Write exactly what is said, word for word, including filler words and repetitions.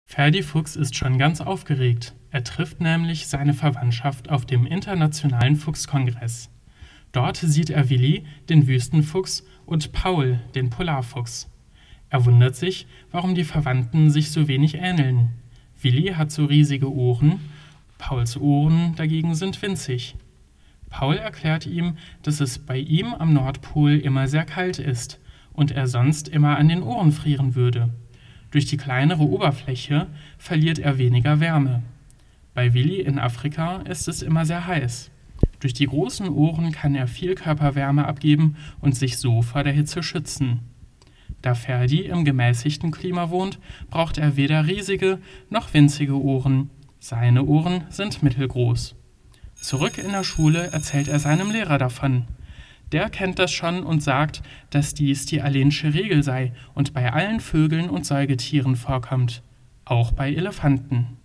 Ferdi Fuchs ist schon ganz aufgeregt. Er trifft nämlich seine Verwandtschaft auf dem Internationalen Fuchskongress. Dort sieht er Willi, den Wüstenfuchs, und Paul, den Polarfuchs. Er wundert sich, warum die Verwandten sich so wenig ähneln. Willi hat so riesige Ohren, Pauls Ohren dagegen sind winzig. Paul erklärt ihm, dass es bei ihm am Nordpol immer sehr kalt ist und er sonst immer an den Ohren frieren würde. Durch die kleinere Oberfläche verliert er weniger Wärme. Bei Willi in Afrika ist es immer sehr heiß. Durch die großen Ohren kann er viel Körperwärme abgeben und sich so vor der Hitze schützen. Da Ferdi im gemäßigten Klima wohnt, braucht er weder riesige noch winzige Ohren. Seine Ohren sind mittelgroß. Zurück in der Schule erzählt er seinem Lehrer davon. Der kennt das schon und sagt, dass dies die Allensche Regel sei und bei allen Vögeln und Säugetieren vorkommt, auch bei Elefanten.